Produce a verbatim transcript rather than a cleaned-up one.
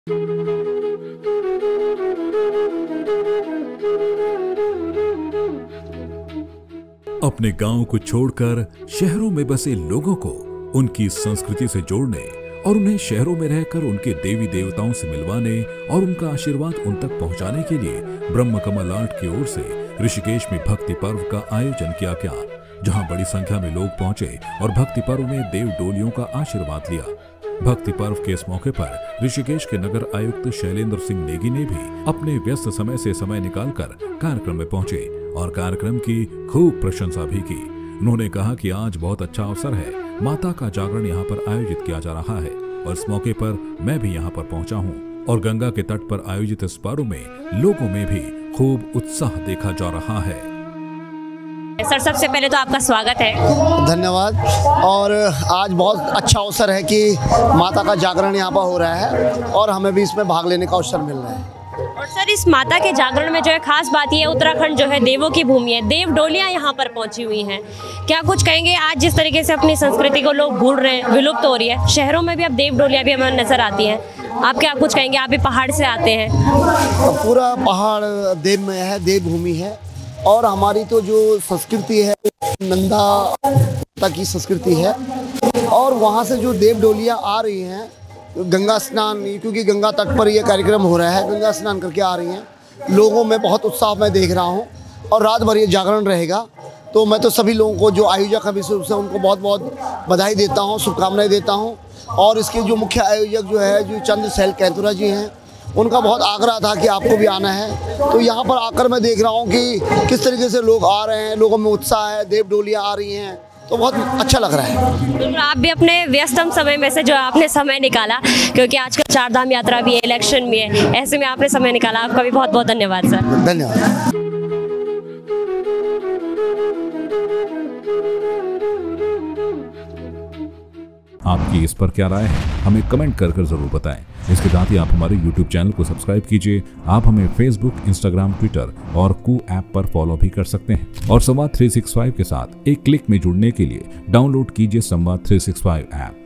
अपने गांव को छोड़कर शहरों में बसे लोगों को उनकी संस्कृति से जोड़ने और उन्हें शहरों में रहकर उनके देवी देवताओं से मिलवाने और उनका आशीर्वाद उन तक पहुंचाने के लिए ब्रह्म कमल आर्ट की ओर से ऋषिकेश में भक्ति पर्व का आयोजन किया गया, जहां बड़ी संख्या में लोग पहुंचे और भक्ति पर्व में देव डोलियों का आशीर्वाद लिया। भक्ति पर्व के इस मौके पर ऋषिकेश के नगर आयुक्त शैलेंद्र सिंह नेगी ने भी अपने व्यस्त समय से समय निकालकर कार्यक्रम में पहुंचे और कार्यक्रम की खूब प्रशंसा भी की। उन्होंने कहा कि आज बहुत अच्छा अवसर है, माता का जागरण यहाँ पर आयोजित किया जा रहा है और इस मौके पर मैं भी यहाँ पर पहुंचा हूँ और गंगा के तट पर आयोजित इस पर्व में लोगों में भी खूब उत्साह देखा जा रहा है। सर, सबसे पहले तो आपका स्वागत है। धन्यवाद। और आज बहुत अच्छा अवसर है कि माता का जागरण यहाँ पर हो रहा है और हमें भी इसमें भाग लेने का अवसर मिल रहा है। और सर, इस माता के जागरण में जो है खास बात ये है, उत्तराखंड जो है देवों की भूमि है, देव डोलियाँ यहाँ पर पहुँची हुई हैं। क्या कुछ कहेंगे, आज जिस तरीके से अपनी संस्कृति को लोग भूल रहे हैं, विलुप्त हो रही है, शहरों में भी अब देव डोलियाँ भी हमें नजर आती हैं, आप क्या कुछ कहेंगे? आप भी पहाड़ से आते हैं। पूरा पहाड़ देवमय है, देवभूमि है और हमारी तो जो संस्कृति है नंदा की संस्कृति है और वहाँ से जो देव डोलियाँ आ रही हैं गंगा स्नान, क्योंकि गंगा तट पर ये कार्यक्रम हो रहा है, गंगा स्नान करके आ रही हैं। लोगों में बहुत उत्साह मैं देख रहा हूँ और रात भर ये जागरण रहेगा। तो मैं तो सभी लोगों को जो आयोजक हैं विशेष रूप से उनको बहुत बहुत बधाई देता हूँ, शुभकामनाएं देता हूँ। और इसके जो मुख्य आयोजक जो है जो चंद्रशैल कैंतुरा जी हैं, उनका बहुत आग्रह था कि आपको भी आना है। तो यहाँ पर आकर मैं देख रहा हूँ कि किस तरीके से लोग आ रहे हैं, लोगों में उत्साह है, देव डोलियाँ आ रही हैं, तो बहुत अच्छा लग रहा है। बिल्कुल, आप भी अपने व्यस्तम समय में से जो आपने समय निकाला, क्योंकि आजकल चार धाम यात्रा भी है, इलेक्शन भी है, ऐसे में आपने समय निकाला, आपका भी बहुत बहुत धन्यवाद सर। धन्यवाद। आपकी इस पर क्या राय है, हमें कमेंट कर कर जरूर बताएं। इसके साथ ही आप हमारे यूट्यूब चैनल को सब्सक्राइब कीजिए। आप हमें फेसबुक, इंस्टाग्राम, ट्विटर और कू ऐप पर फॉलो भी कर सकते हैं और संवाद तीन सौ पैंसठ के साथ एक क्लिक में जुड़ने के लिए डाउनलोड कीजिए संवाद तीन सौ पैंसठ ऐप।